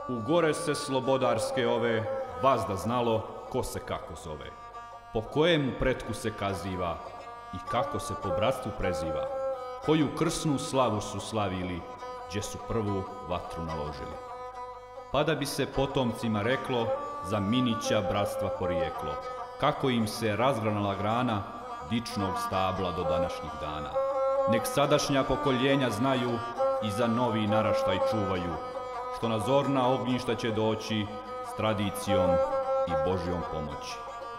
U gore se slobodarske ove, vazda znalo ko se kako zove, po kojemu pretku se kaziva i kako se po bratstvu preziva, koju krsnu slavu su slavili, gdje su prvu vatru naložili. Pa da bi se potomcima reklo za Minića bratstva porijeklo, kako im se razgranala grana dičnog stabla do današnjih dana. Nek sadašnja pokoljenja znaju i za novi naraštaj čuvaju, što na zorna ognjišta će doći s tradicijom i Božjom pomoći.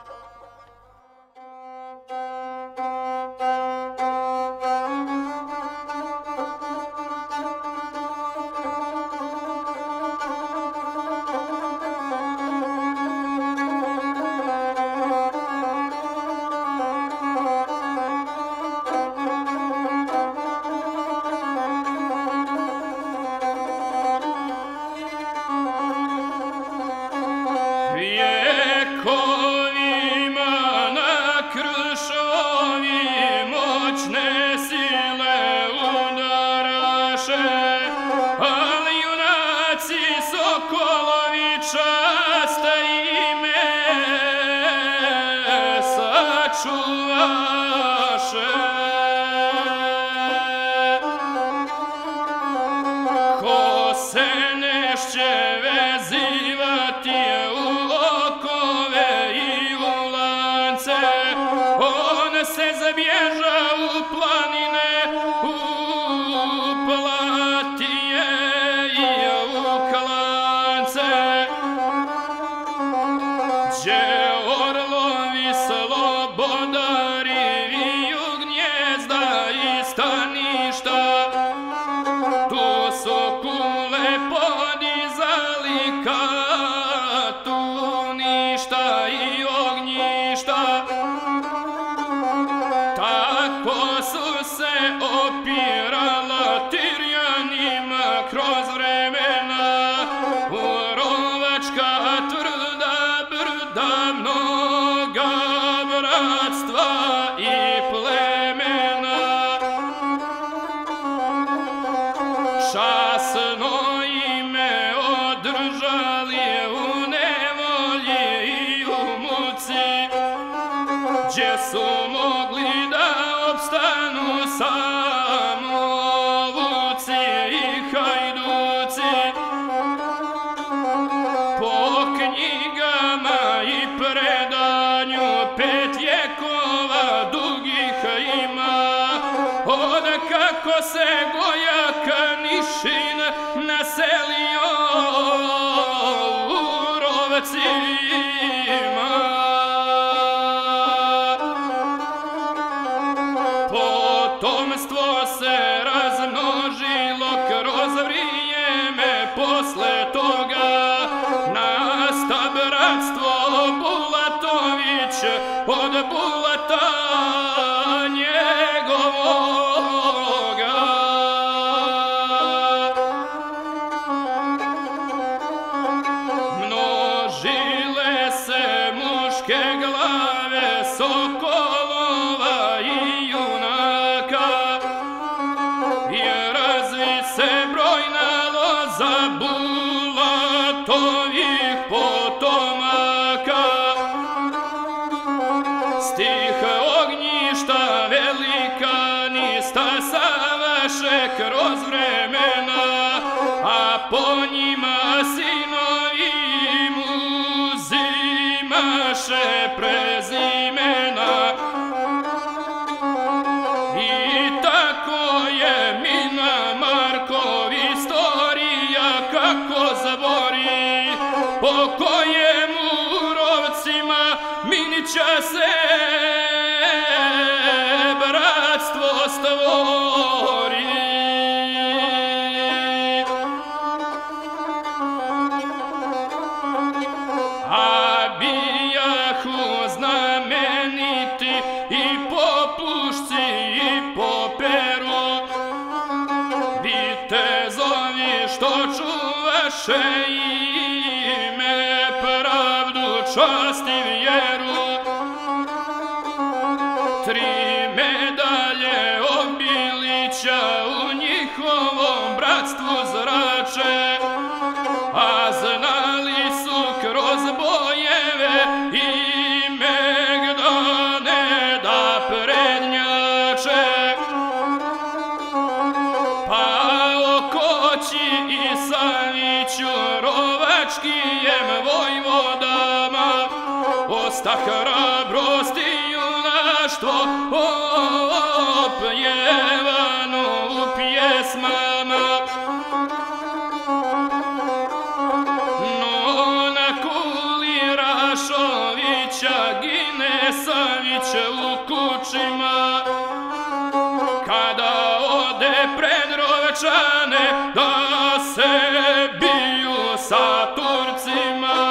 Kako se Gojaka Nišin naselio u rovcima, potomstvo se razmnožilo kroz vrijeme, posle toga nasta bratstvo Bulatović od Bulata njegovog. Sokolova i junaka i razvi se brojna loza Bulatovih potomaka. Stih ognjišta velikanista savaše kroz vremena, a po njima sinovi uzimaše prezimena. I tako je Mina Markov istorija kako zabori, po kojemu rovcima Minića se bratstvo stvori. A bijahu znameniti i po pušci i po peru, vitezovi što čuvaše ime, pravdu, čast i vjeru. 3 medalje Obilića u njihovom bratstvu zrače, a bačkijem vojvodama, osta hrabrost i junaštvo opjevano u pjesmama. Nona Kuli Rašovića gine Savić u kućima, kada ode pred Rovčane da se biju sa Turcima.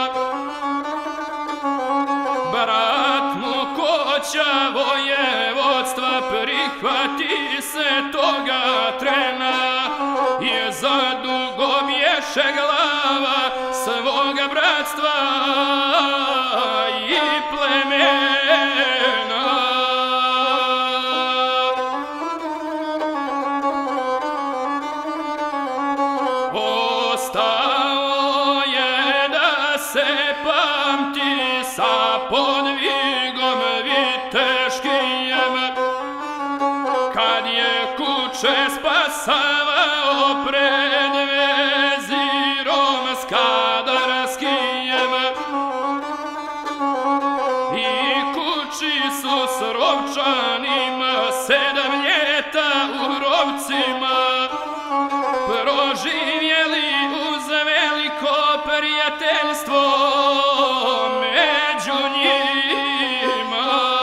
Brat mu Koća vojevodstva prihvati se toga trena i zadugo bješe glava svoga bratstva i plemena. Ostao je da se pamti sa podvigom viteškijem, kad je kuće spasavao pred vezirom Skadarskijem. I kući su s Rovčanima 7 ljeta u rovcima proživjeli uz veliko prijateljstvo među njima.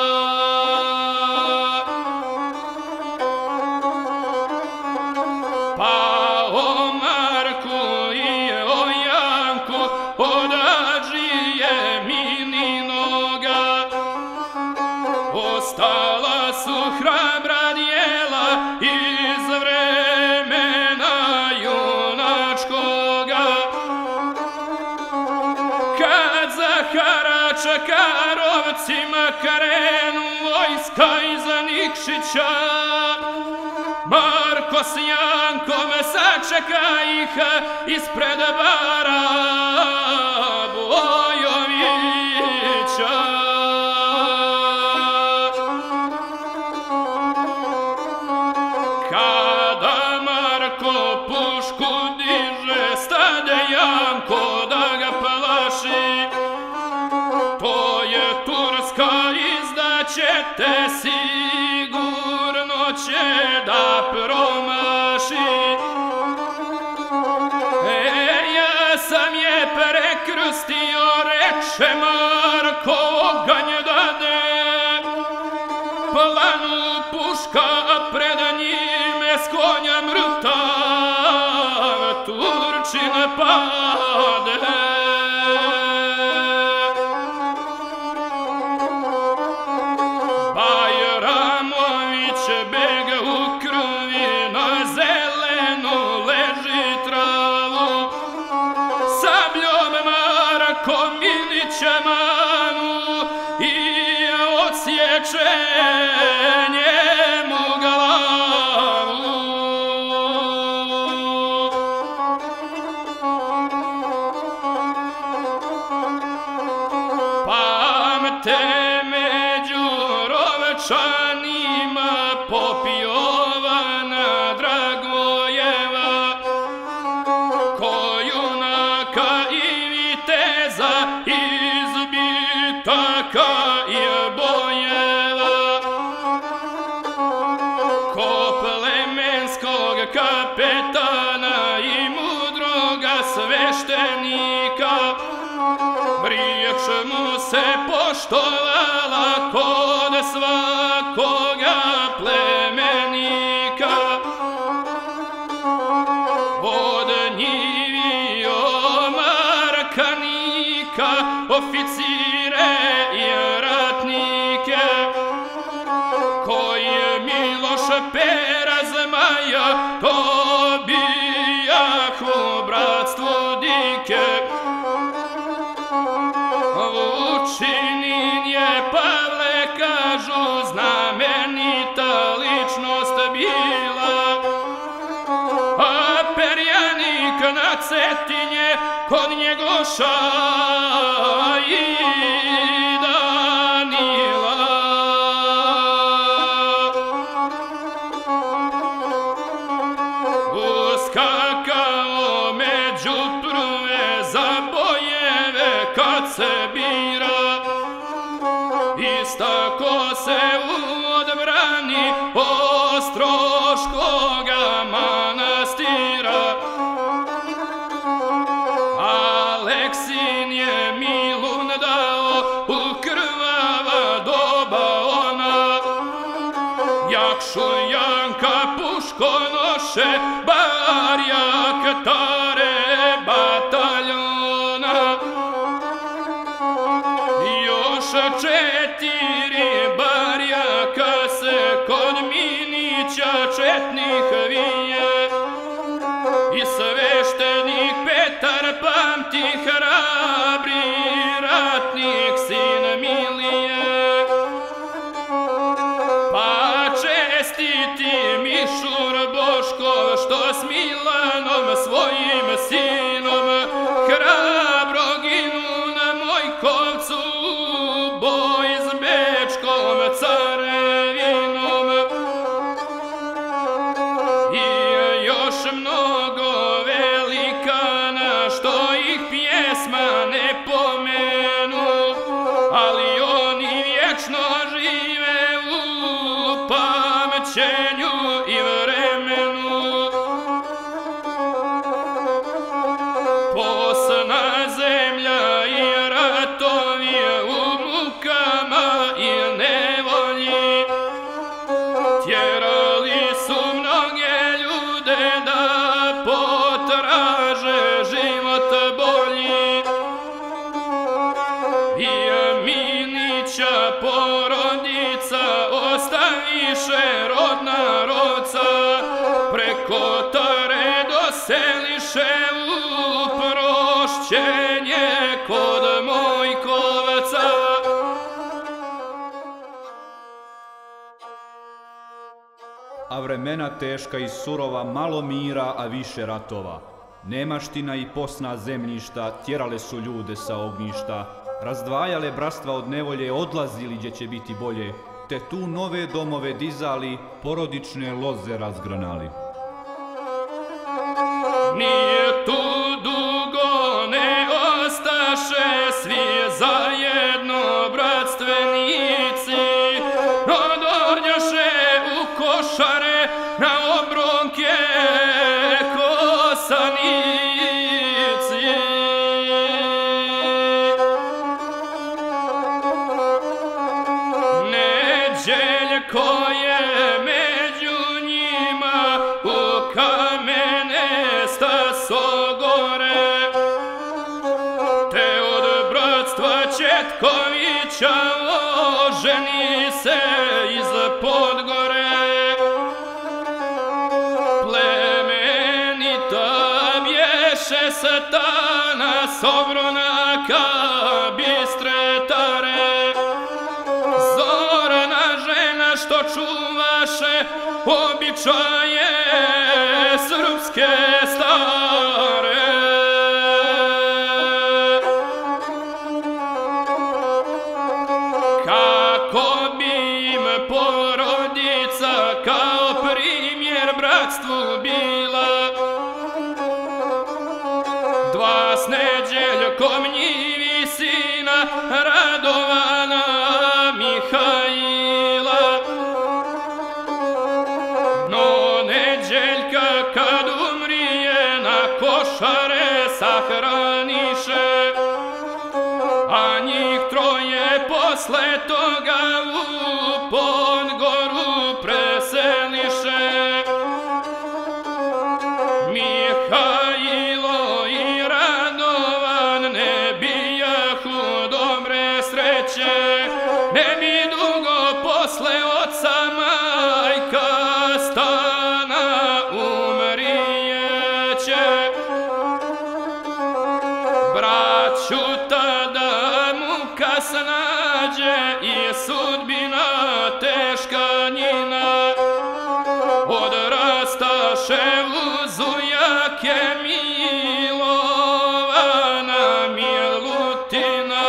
Pa o Marku i o Janku od Adžije Mininoga ostala su hrabra djela iz vremena junačkoga. Kad za harač ka Rovcima krenu vojska iza Nikšića, Marko s Jankom sačeka ih ispred bara Bojovića. Kada Marko pušku diže, stade Janko da ga plaši. To je turska izdaćete, sigurno će da promaši. Ja sam je prekrstio, reče Marko, oganj dade. Planu puška pred njime s konja mrtav Turčin pade. Bajramović bega u krvi, na zelenu leži travu. Sabljom Marko Minića manu i odsječe njemu glavu. Pamte među Rovčanima pop Jovana Dragojeva, ko junaka i viteza iz bitaka i bojeva, ko plemenskog kapetana i mudroga sveštenika. Riječ mu se poštovala kod svakoga plemenika. Od njivio Markanika, oficire i ratnike, koje Miloš Pera Zmaja to bijah u bratstvu dike. Vučinin je, Pavle kažu, znamenita ličnost bila, a perjanik na Cetinje kod Njegoša i Danila. Uskakao među prve za boj se odbrani Ostroškoga manastira. Aleksin je Milun dao u krvava doba ona, Jakšu Janka puško noše, barjak tare bataljona. Još 4 barjaka se kod Minića četnik vije, i sveštenik Petar pamti hrabri ratnik sin Milije. Pa čestiti Mišur Boškov što s Milanom svojim sinom hrabro ginu na Mojkovcu, boj s Bečkom carevinom. I još mnogo velikana što ih pjesma ne pomenu, ali oni vječno žive u pamćenju i vremenu. Posna zemlja i ratovi u mukama i nevolji tjerali su mnoge ljude da potraže život bolji. I Minića porodica ostaviše rod narodca, preko Tare doseliše u prošćenje kod Mojkovca. A vremena teška i surova, malo mira, a više ratova. Nemaština i posna zemljišta tjerale su ljude sa ognjišta, razdvajale bratstva od nevolje, odlazili gdje će biti bolje, te tu nove domove dizali, porodične loze razgranali. Nije tu dugo, ne ostaše svi zajedno bratstvenici, no dođoše u košare na obronke kosanici. Neđeljko je među njima u kamene stasogore, te od bratstva Četkovića oženi se iz Podgore. Plemenita bješe satana Sobronaka bistre Tare, zorna žena što čuvaše običaje srpske stare. Kako bi im porodica kao primjer bratstvu bila, dva s Neđeljkom njivi sina Radovana Mihajla. No Neđeljka kad umrije na košare sahraniše, a njih troje posle toga u Podgoru preseliše. Mihajlo i Radovan ne bijahu dobre sreće, ne bi dugo posle oca majka Stana umrijeće. Braću tada muka snađe i sudbina teška njina, odrastaše uz ujake Milovana Milutina.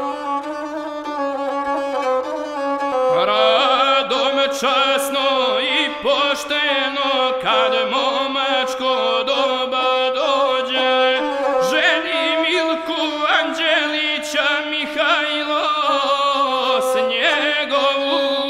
Radom časno i pošteno kad momačko doba dođe, ženi Milku Anđelića Mihajlo s njegovu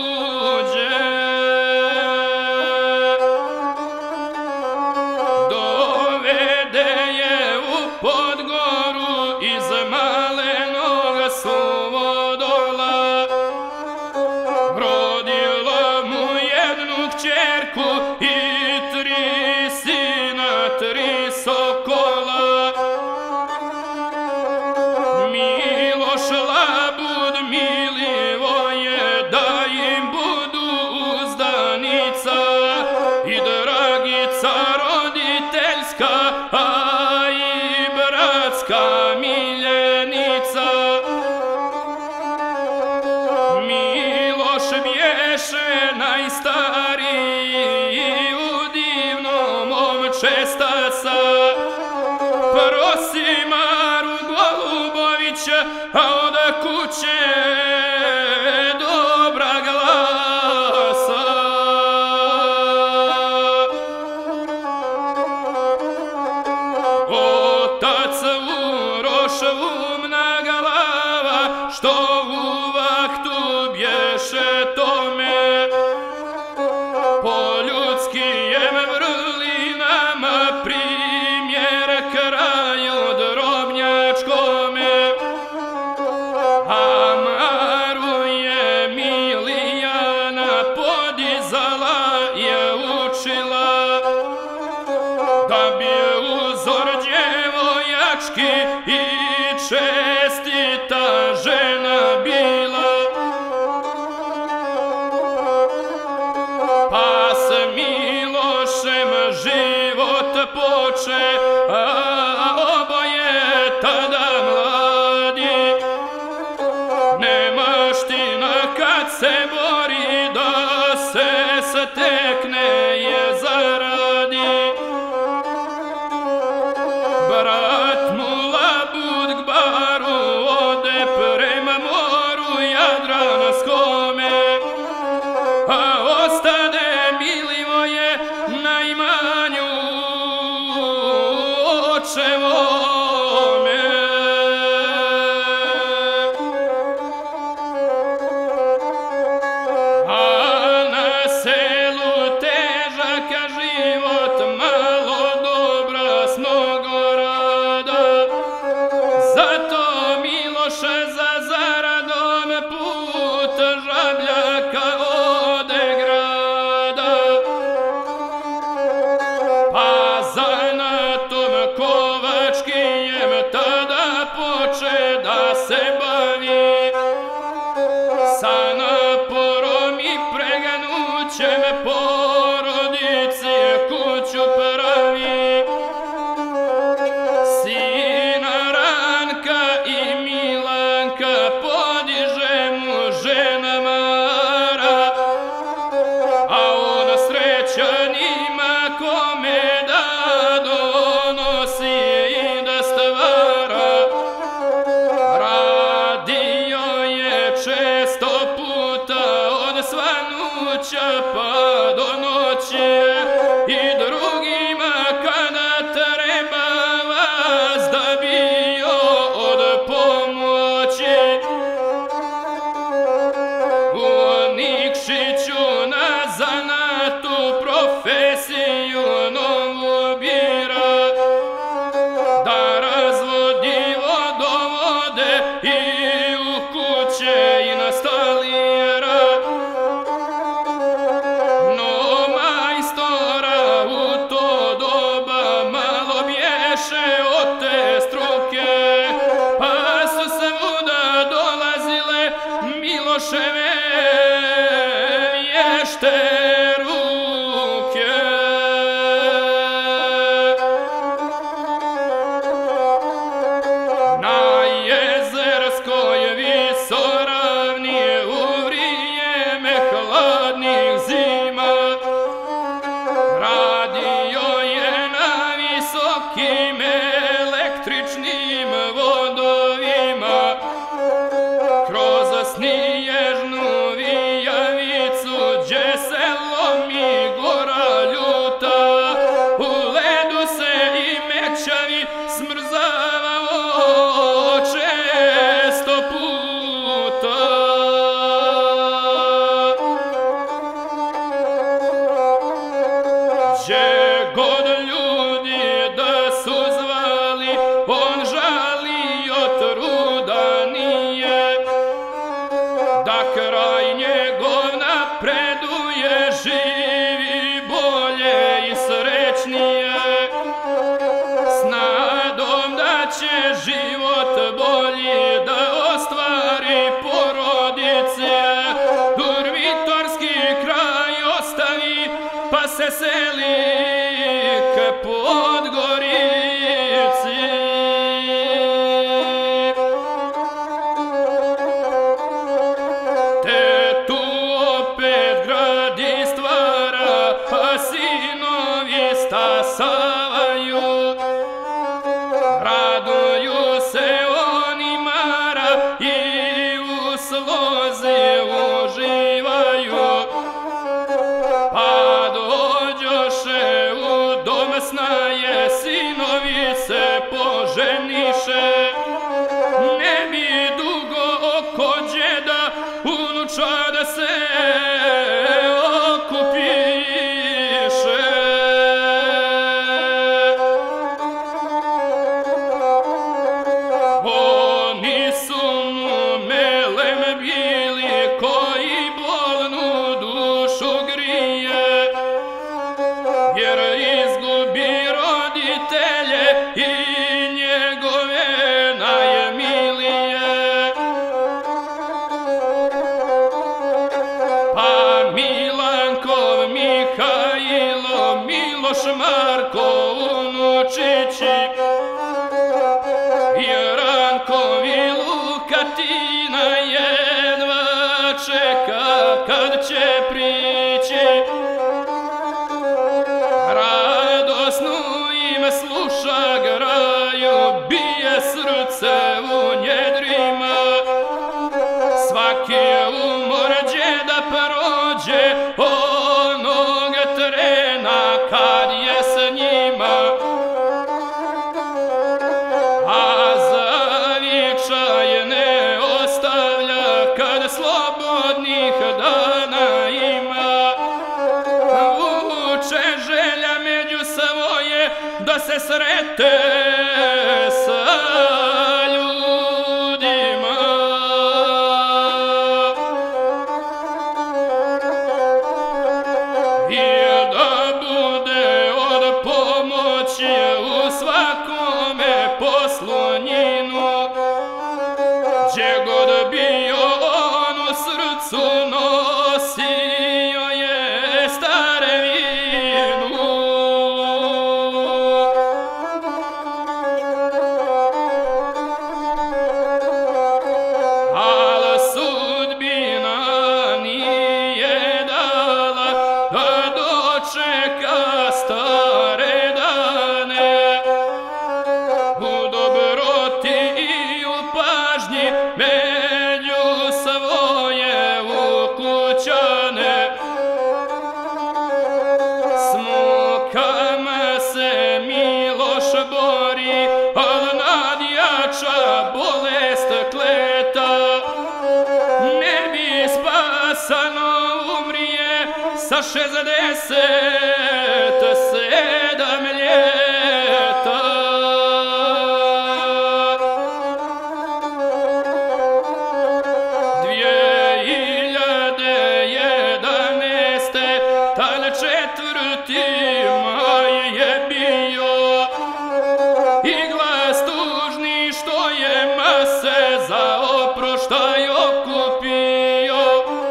a i bratska miljenica. Miloš bješe najstariji u divnom momčestaca. Prosi Maru Golubovića, a od kuće dobra glasa. Otac Uroš umna glava, što u vaktu bješe tome, po ljudskim vrlinama primjer kraju drobnjačkome. A Maru je Milijana podizala, je učila, da bi uzor djevojački i čestita žena bila. Pa s Milošem život poče, a oboje tada mladi. Nemaština kad se bori, da se stekne je zaradi. Brat Mula Bud k baru ode prema moru Jadranskome, a ostade Milivoje na imanju očevome. A na selu težaka život, malo dobra s mnogo rada. Zato Miloše za zaradom put Žabljaka ode grada. Pa zanatom kovačkijem tada poče da se bavi, sa naporom i preganućem porodici kuću pravi. Sina Ranka i Milanka podiže mu žena Mara, a on srećan ima kome da donosi i da stvara. Radio je često puta od svanuća pa do noći, i drugima kada treba vas da bio od pomoći. U Nikšiću na zanatu profesiju novu bira, da razvodi vodovode i u kuće instalira. No majstora u to doba malo bješe od te struke, pa su svuda dolazile Miloševe vješte ruke. Na Jezerskoj visoravni u vrijeme hladnih zima radio je na visokim električnim vodovima. Kroz snježnu vijavicu gdje se lomi gora ljuta, u ledu se i mečavi smrzavao često puta. Gdje god ljudi da su zvali, on žalio truda nije, da kraj njegov napreduje, živi bolje i srećnije, s nadom da će život bolji da ostvari porodice. Durvitorski kraj ostavi, pa se seli k Podgorju. raduju se oni mara i u slozi uživaju, pa dođoše u dom snaje, sinovi se poženiše, ne bi dugo oko džeda unučad se okupiše. Oni su mu melem bili koji bolnu dušu grije, jer izgubi roditelje i njegove najmilije. Pa Milankov, Mihajlo, Miloš, Marko, unučići, i Rankovi Lukatina jedva čeka kad će prići. Radosnu im sluša graju, bije srce u njedrima. Svaki umor džeda prođe onog trena kad je s njima. A zavičaj ne ostavlja kad slobodnih dana ima. Vuče želja među svoje da se srete sa ljudima. I da bude od pomoći u svakome poslu njinu, gdje god bio on u srcu nosio je starevinu. Al sudbina nije dala da dočeka stare dane, u dobroti i u pažnji među svoje ukućane. S mukama se Miloš bori, al nadjača bolest kleta. Ne bi spasano umrije sa 67 ljeta. 2011. tal 4. maj je bio i glas tužni što je mase za oproštaj okupio.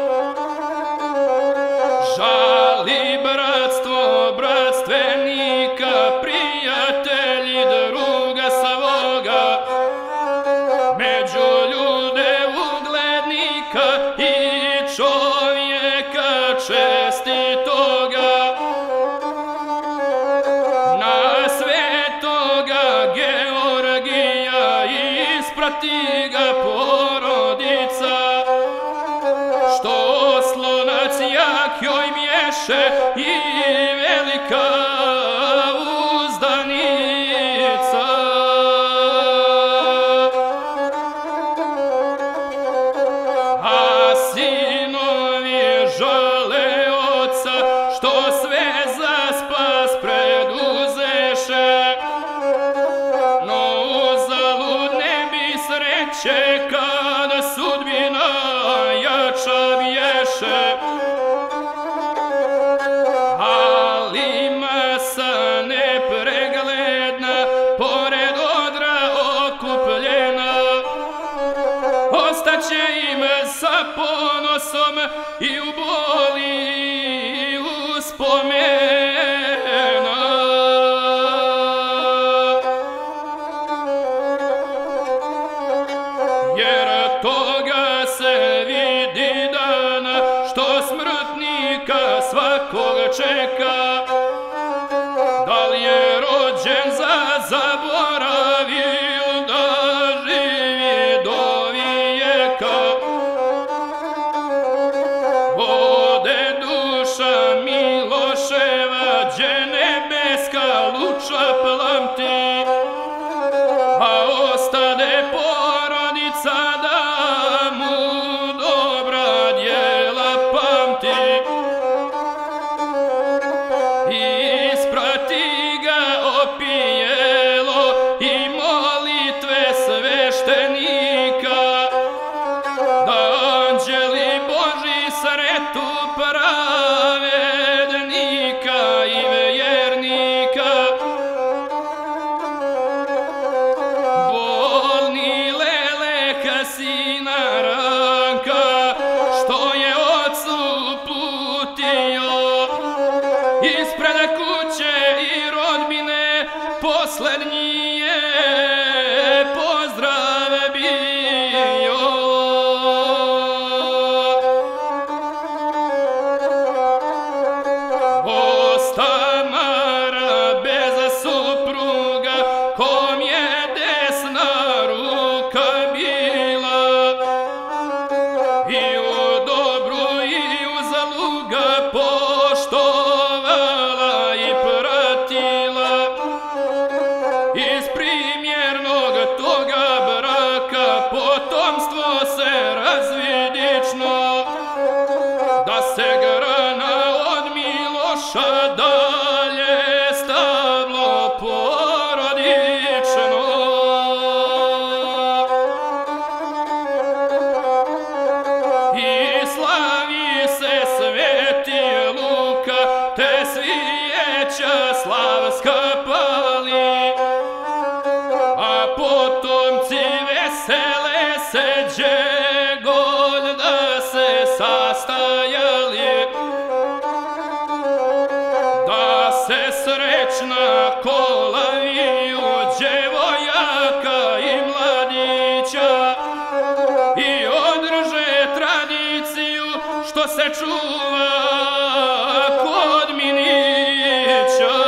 Žali bratstvo bratstvenika, prijatelji druga svoga, među ljude uglednika i čovjeka čestitoga. Na svetoga Georgija isprati ga porodica, što slonac jak joj mješe i velika uzdanica. A sinovi žale oca što sve za spas preduzeše, no uzalud ne bi sreće kad sudbina jača bješe. Ali masa nepregledna, pored odra okupljena, ostaće im sa ponosom i u boli uspomena. Jer toga se vidi dana što smrtnika svakog čeka, da li je rođen za zaboraviti sina Ranka, što je ocu putio. Ispred kuće i rodbine poslednji je pozdrav bio. Ostamara bez supruga, kom je desna ruka bila, i u dobru i u zlu ga poštovala i pratila. Iz primjernog toga braka potomstvo se razvidično, da se grana od Miloša dalje stablo porodično. I slavi se Sveti Luka, te svijeća slavska pali, a potomci vesele se đegolj da se sastajali, da se srećna kola viju djevojaka i mladića i održe tradiciju što se čuva kod Minića.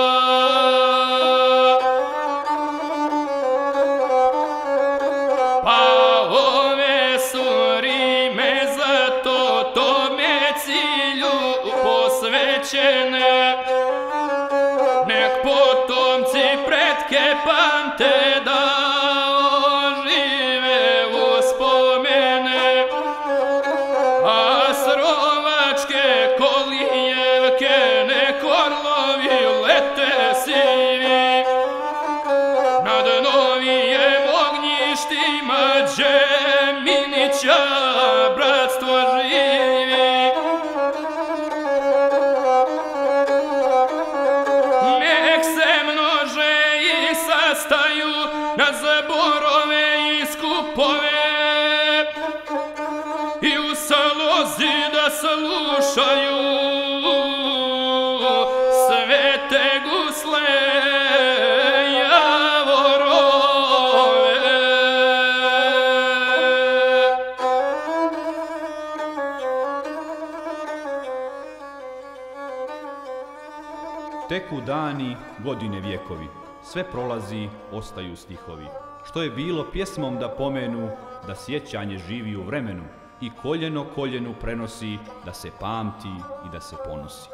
Pa ove su rime zato tome cilju posvećene, nek potomci pretke pamte da ožive uspomene, a srovačke kolijevke nek orlovi lete sivi nad novijem ognjištima gdje Minića bratstvo živi. Nek se množe i sastaju na zborove i skupove, i u salozi da slušaju svete gusle javorove. Teku dani, godine vjekovi, sve prolazi, ostaju stihovi. Što je bilo pjesmom da pomenu, da sjećanje živi u vremenu i koljeno koljenu prenosi, da se pamti i da se ponosi.